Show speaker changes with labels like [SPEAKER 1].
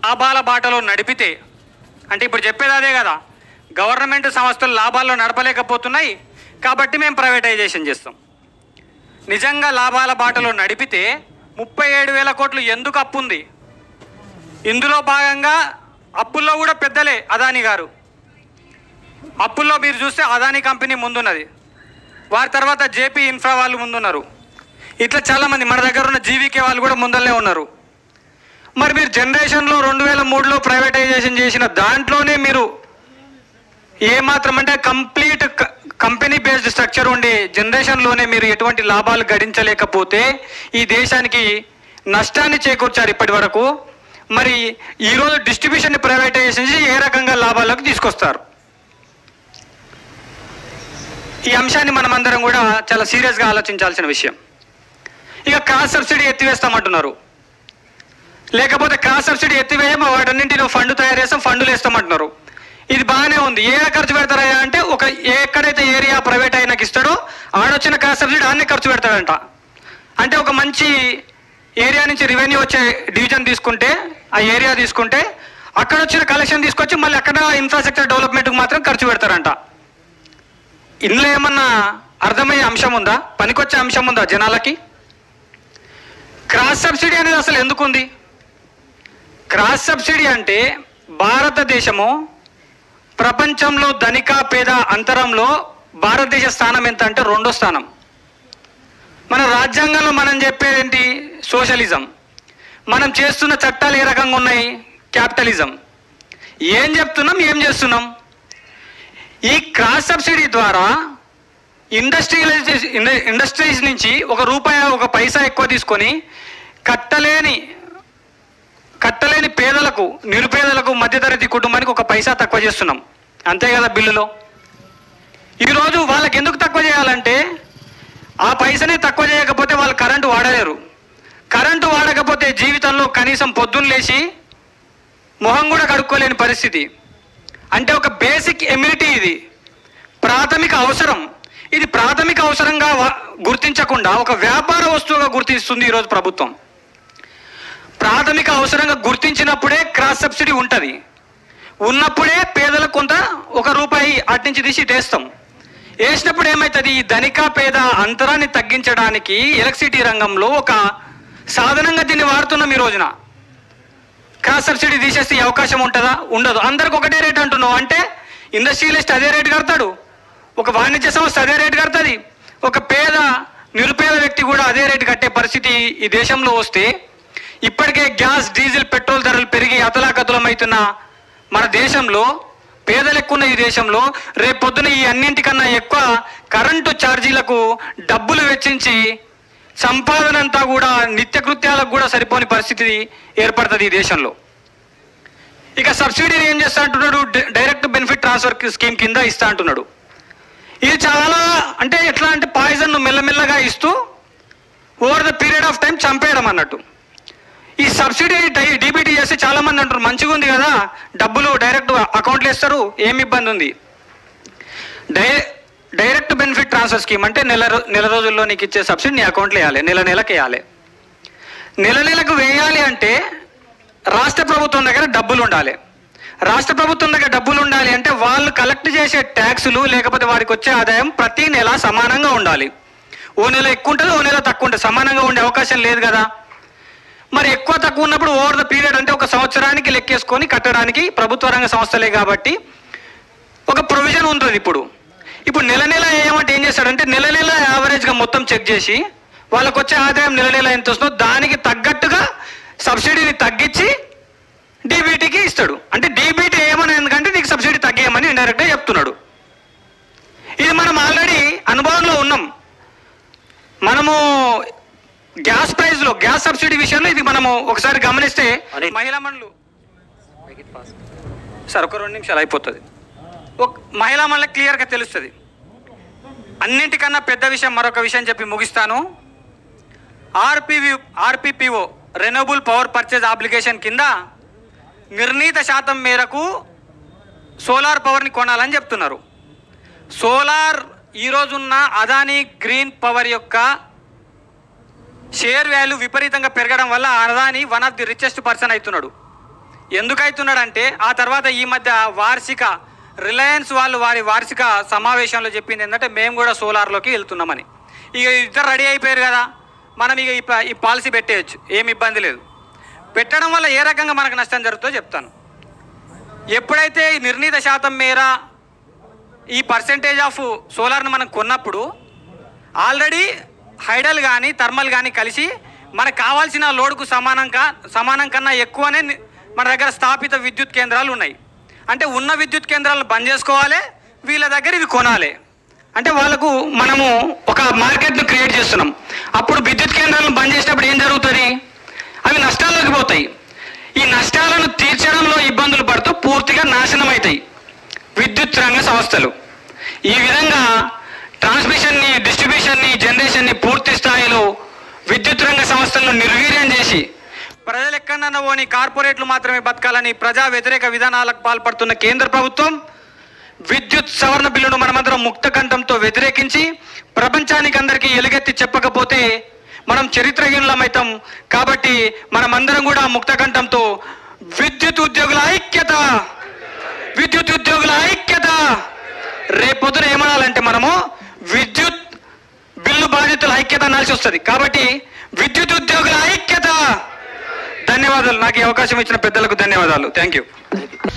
[SPEAKER 1] లాభాల బాటలో నడిపితే, అంటే ఇప్పుడు చెప్పేది అదే కదా, గవర్నమెంట్ సంస్థలు లాభాల్లో నడపలేకపోతున్నాయి కాబట్టి మేము ప్రైవేటైజేషన్ చేస్తాం. నిజంగా లాభాల బాటలో నడిపితే 37,000 కోట్లు ఎందుకు అప్పు ఉంది? ఇందులో భాగంగా అప్పుల్లో కూడా పెద్దలే. అదానీ గారు అప్పుల్లో మీరు చూస్తే అదానీ కంపెనీ ముందున్నది, వారి తర్వాత జేపీ ఇన్ఫ్రా వాళ్ళు ముందున్నారు, ఇట్లా చాలామంది మన దగ్గర ఉన్న జీవీకే వాళ్ళు కూడా ముందరనే ఉన్నారు. మరి మీరు జనరేషన్లో 2003లో ప్రైవేటైజేషన్ చేసిన దాంట్లోనే మీరు ఏమాత్రం అంటే కంప్లీట్ కంపెనీ బేస్డ్ స్ట్రక్చర్ ఉండే జనరేషన్లోనే మీరు ఎటువంటి లాభాలు గడించలేకపోతే ఈ దేశానికి నష్టాన్ని చేకూర్చారు ఇప్పటి వరకు. మరి ఈరోజు డిస్ట్రిబ్యూషన్ని ప్రైవేటైజేషన్ చేసి ఏ రకంగా లాభాలకు తీసుకొస్తారు? ఈ అంశాన్ని మనం అందరం కూడా చాలా సీరియస్గా ఆలోచించాల్సిన విషయం. ఇక క్రాస్ సబ్సిడీ ఎత్తివేస్తామంటున్నారు, లేకపోతే క్రాస్ సబ్సిడీ ఎత్తివేయమో వాటన్నింటిలో ఫండ్ తయారు చేస్తాం, ఫండ్లు వేస్తామంటున్నారు. ఇది బాగానే ఉంది. ఏ ఖర్చు పెడతారయ్యా అంటే ఒక ఎక్కడైతే ఏరియా ప్రైవేట్ అయినాకి ఇస్తాడో ఆడొచ్చిన క్రాస్ సబ్సిడీ ఆన్నే ఖర్చు పెడతాడంట. అంటే ఒక మంచి ఏరియా నుంచి రెవెన్యూ వచ్చే డివిజన్ తీసుకుంటే, ఆ ఏరియా తీసుకుంటే అక్కడ వచ్చిన కలెక్షన్ తీసుకొచ్చి మళ్ళీ అక్కడ ఇన్ఫ్రాస్ట్రక్చర్ డెవలప్మెంట్కి మాత్రం ఖర్చు పెడతారంట. ఇందులో ఏమన్నా అర్థమయ్యే అంశం ఉందా? పనికొచ్చే అంశం ఉందా జనాలకి? క్రాస్ సబ్సిడీ అనేది అసలు ఎందుకు ఉంది? క్రాస్ సబ్సిడీ అంటే భారతదేశము ప్రపంచంలో ధనిక పేద అంతరంలో భారతదేశ స్థానం ఎంత అంటే 2వ స్థానం. మన రాజ్యాంగంలో మనం చెప్పేదేంటి? సోషలిజం. మనం చేస్తున్న చట్టాలు ఏ రకంగా ఉన్నాయి? క్యాపిటలిజం. ఏం చెప్తున్నాం, ఏం చేస్తున్నాం? ఈ క్రాస్ సబ్సిడీ ద్వారా ఇండస్ట్రీస్ నుంచి ఒక పైసా ఎక్కువ తీసుకొని కట్టలేని పేదలకు, నిరుపేదలకు, మధ్యతరగతి కుటుంబానికి ఒక పైసా తక్కువ చేస్తున్నాం, అంతే కదా బిల్లులో. ఈరోజు వాళ్ళకి ఎందుకు తక్కువ చేయాలంటే ఆ పైసనే తక్కువ చేయకపోతే వాళ్ళు కరెంటు వాడలేరు. కరెంటు వాడకపోతే జీవితంలో కనీసం పొద్దున్న లేచి మొహం కూడా కడుక్కోలేని పరిస్థితి. అంటే ఒక బేసిక్ ఎమ్యూనిటీ, ఇది ప్రాథమిక అవసరం. ఇది ప్రాథమిక అవసరంగా గుర్తించకుండా ఒక వ్యాపార వస్తువుగా గుర్తిస్తుంది ఈరోజు ప్రభుత్వం. ప్రాథమిక అవసరంగా గుర్తించినప్పుడే క్రాస్ సబ్సిడీ ఉంటుంది, ఉన్నప్పుడే పేదలకు కొంత ₹1 అటు నుంచి తీసి వేస్తాం. వేసినప్పుడు ఏమవుతుంది? ఈ ధనిక పేద అంతరాన్ని తగ్గించడానికి ఎలక్ట్రిసిటీ రంగంలో ఒక సాధనంగా దీన్ని వాడుతున్నాం. ఈ రోజున క్రాస్ సబ్సిడీ తీసేస్తే ఈ అవకాశం ఉంటుందా? ఉండదు. అందరికి ఒకటే రేట్ అంటున్నావు అంటే ఇండస్ట్రియలిస్ట్ అదే రేటు కడతాడు, ఒక వాణిజ్య సంస్థ అదే రేటు కడుతుంది, ఒక నిరుపేద వ్యక్తి కూడా అదే రేటు కట్టే పరిస్థితి ఈ దేశంలో వస్తే, ఇప్పటికే గ్యాస్, డీజిల్, పెట్రోల్ ధరలు పెరిగి అతలాకతలమవుతున్న మన దేశంలో, పేదలు ఎక్కువ ఈ దేశంలో, రేపు పొద్దున ఈ అన్నింటికన్నా ఎక్కువ కరెంటు ఛార్జీలకు డబ్బులు వెచ్చించి సంపాదన అంతా కూడా నిత్యకృత్యాలకు కూడా సరిపోని పరిస్థితి ఏర్పడుతుంది ఈ దేశంలో. ఇక సబ్సిడీని ఏం చేస్తా అంటున్నాడు? డైరెక్ట్ బెనిఫిట్ ట్రాన్స్ఫర్ స్కీమ్ కింద ఇస్తా అంటున్నాడు. ఇది చాలా అంటే ఎట్లా అంటే పాయిజన్ను మెల్లమెల్లగా ఇస్తూ over the period of time చంపేయడం అన్నట్టు. ఈ సబ్సిడీ డీబీటీ చేస్తే చాలామంది అంటారు మంచిగా ఉంది కదా, డబ్బులు డైరెక్ట్ అకౌంట్లో ఇస్తారు, ఏమి ఇబ్బంది ఉంది? డైరెక్ట్ బెనిఫిట్ ట్రాన్స్ఫర్ స్కీమ్ అంటే నెల రోజుల్లో నీకు ఇచ్చే సబ్సిడీ నీ అకౌంట్లో వేయాలి, నెలకు వేయాలి. నెలకు వేయాలి అంటే రాష్ట్ర ప్రభుత్వం దగ్గర డబ్బులు ఉండాలి. రాష్ట్ర ప్రభుత్వం దగ్గర డబ్బులు ఉండాలి అంటే వాళ్ళు కలెక్ట్ చేసే ట్యాక్సులు లేకపోతే వారికి వచ్చే ఆదాయం ప్రతి నెల సమానంగా ఉండాలి. ఓ నెల ఎక్కువ ఉంటుంది, ఓ నెల తక్కువ ఉంటుంది, సమానంగా ఉండే అవకాశం లేదు కదా. మరి ఎక్కువ తక్కువ ఉన్నప్పుడు ఓవర్ ద పీరియడ్ అంటే ఒక సంవత్సరానికి లెక్కేసుకొని కట్టడానికి ప్రభుత్వ రంగ సంస్థలే కాబట్టి ఒక ప్రొవిజన్ ఉంటుంది. ఇప్పుడు నెల ఏమంటే ఏం చేస్తాడంటే నెల యావరేజ్గా మొత్తం చెక్ చేసి వాళ్ళకు వచ్చే ఆదాయం నెల ఎంత వస్తుందో దానికి తగ్గట్టుగా సబ్సిడీని తగ్గించి డీబీటీకి ఇస్తాడు. అంటే డీబీటీ ఏమని, ఎందుకంటే నీకు సబ్సిడీ తగ్గేయమని ఇండైరెక్ట్గా చెప్తున్నాడు. ఇది మనం ఆల్రెడీ అనుభవంలో ఉన్నాం. మనము గ్యాస్ ప్రైస్లో, గ్యాస్ సబ్సిడీ విషయంలో ఇది మనము ఒకసారి గమనిస్తే మహిళా మండలు సార్ ఒక 2 నిమిషాలు అయిపోతుంది. మహిళా మండలికి క్లియర్గా తెలుస్తుంది. అన్నింటికన్నా పెద్ద విషయం మరొక విషయం చెప్పి ముగిస్తాను. RPPO renewable power purchase application కింద నిర్ణీత శాతం మేరకు సోలార్ పవర్ని కొనాలని చెప్తున్నారు. సోలార్ ఈరోజున్న అదానీ గ్రీన్ పవర్ యొక్క షేర్ వాల్యూ విపరీతంగా పెరగడం వల్ల Adani one of the richest person అవుతున్నాడు. ఎందుకైతున్నాడంటే ఆ తర్వాత ఈ మధ్య వార్షిక రిలయన్స్ వాళ్ళు వారి వార్షిక సమావేశంలో చెప్పింది ఏంటంటే మేము కూడా సోలార్లోకి వెళ్తున్నామని. ఇక ఇద్దరు రెడీ అయిపోయారు కదా, మనం ఇక ఈ పాలసీ పెట్టేయచ్చు, ఏమి ఇబ్బంది లేదు. పెట్టడం వల్ల ఏ రకంగా మనకు నష్టం జరుగుతుందో చెప్తాను. ఎప్పుడైతే నిర్ణీత శాతం మేర ఈ పర్సెంటేజ్ ఆఫ్ సోలార్ను మనం కొన్నప్పుడు ఆల్రెడీ హైడల్ కానీ థర్మల్ కానీ కలిసి మనకు కావాల్సిన లోడ్కు సమానం కన్నా ఎక్కువనే మన దగ్గర స్థాపిత విద్యుత్ కేంద్రాలు ఉన్నాయి. అంటే ఉన్న విద్యుత్ కేంద్రాలను బంద్ చేసుకోవాలి, వీళ్ళ దగ్గర ఇవి కొనాలి. అంటే వాళ్ళకు మనము ఒక మార్కెట్ను క్రియేట్ చేస్తున్నాం. అప్పుడు విద్యుత్ కేంద్రాలను బంద్ చేసినప్పుడు ఏం జరుగుతుంది? అవి నష్టాల్లోకి పోతాయి. ఈ నష్టాలను తీర్చడంలో ఇబ్బందులు పడుతూ పూర్తిగా నాశనం అవుతాయి విద్యుత్ రంగ సంస్థలు. ఈ విధంగా ట్రాన్స్మిషన్ని, డిస్ట్రిబ్యూషన్ని, జనరేషన్ని పూర్తి స్థాయిలో విద్యుత్ రంగ సంస్థలను నిర్వీర్యం చేసి ప్రజలు ఎక్కడన్నా పోని కార్పొరేట్లు మాత్రమే బతకాలని ప్రజా వ్యతిరేక విధానాలకు పాల్పడుతున్న కేంద్ర ప్రభుత్వం విద్యుత్ సవరణ బిల్లును మనమందరం ముక్త కంఠంతో వ్యతిరేకించి ప్రపంచానికి అందరికీ ఎలుగెత్తి చెప్పకపోతే మనం చరిత్రహీనులమవుతాం. కాబట్టి మనమందరం కూడా ముక్త కంఠంతో విద్యుత్ ఉద్యోగుల ఐక్యత, విద్యుత్ ఉద్యోగుల ఐక్యత. రేపొద్దున ఏమనాలంటే మనము విద్యుత్ బిల్లు బాధితుల ఐక్యత అనాల్సి వస్తుంది. కాబట్టి విద్యుత్ ఉద్యోగుల ఐక్యత. ధన్యవాదాలు. నాకు ఈ అవకాశం ఇచ్చిన పెద్దలకు ధన్యవాదాలు. Thank you.